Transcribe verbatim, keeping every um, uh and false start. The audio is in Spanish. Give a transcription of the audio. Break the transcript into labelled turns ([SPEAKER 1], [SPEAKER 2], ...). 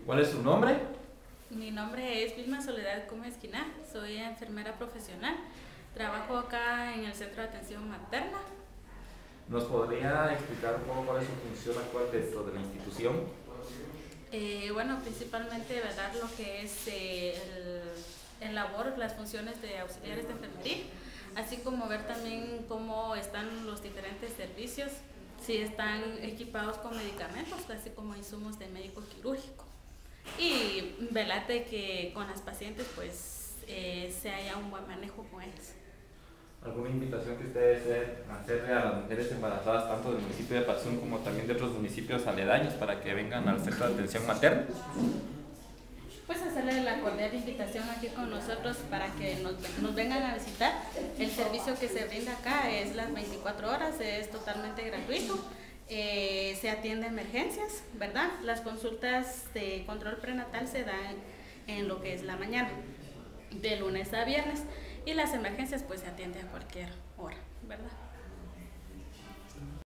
[SPEAKER 1] ¿Cuál es su nombre?
[SPEAKER 2] Mi nombre es Vilma Soledad Gómez Quiná, soy enfermera profesional. Trabajo acá en el Centro de Atención Materna.
[SPEAKER 1] ¿Nos podría explicar un poco cuál es su función actual dentro de la institución?
[SPEAKER 2] Eh, bueno, principalmente, ¿verdad?, lo que es eh, el, el labor, las funciones de auxiliares de enfermería, así como ver también cómo están los diferentes servicios, si están equipados con medicamentos, así como insumos de médico quirúrgico. Y velar de que con las pacientes pues eh, se haya un buen manejo con ellas.
[SPEAKER 1] ¿Alguna invitación que usted desee hacerle a las mujeres embarazadas tanto del municipio de Patzún como también de otros municipios aledaños para que vengan al centro de atención materna?
[SPEAKER 2] Pues hacerle la cordial invitación aquí con nosotros para que nos, nos vengan a visitar. El servicio que se brinda acá es las veinticuatro horas, es totalmente gratuito. Eh, se atiende emergencias, ¿verdad? Las consultas de control prenatal se dan en lo que es la mañana, de lunes a viernes, y las emergencias pues se atienden a cualquier hora, ¿verdad?